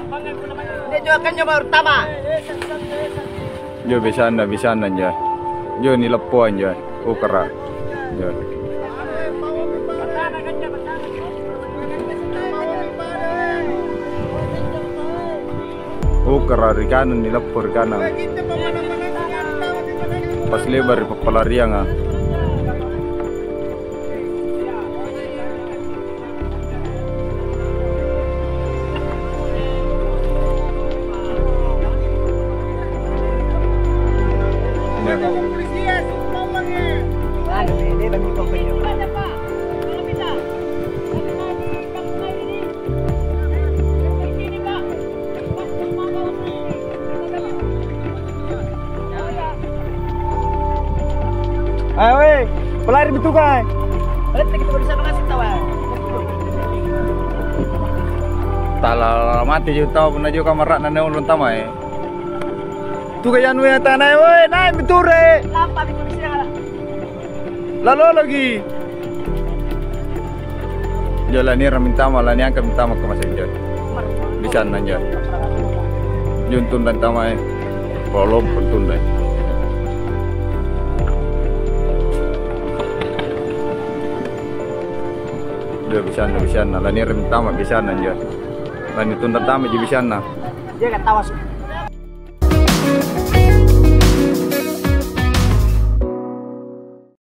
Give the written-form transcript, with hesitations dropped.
Dia juga kan nyoba pertama. Jo bisa na aja. Jo ni lepuan aja. Ukara. Jo. Ukara di kanan ni lepur kanan. Pas lebar pelarian ah. Ayo weh, pelari betul kan? Berarti kita bersama kasih tahu. Tala mati juga tahu pernah juga kamar nane ulun tamai. Tu kayan weh tanai weh, naik betul re. Lampa di polisi dah. Lalu lagi. Jalan ni ramin tama lah ni angkat minta mak ke masjid. Bisa nanya. Juntun dan tamai. Kolom pentun deh. Dia bisa na. Lani rem tama bisa na dia. Lani tunda tama ji bisa na. Dia kan tawas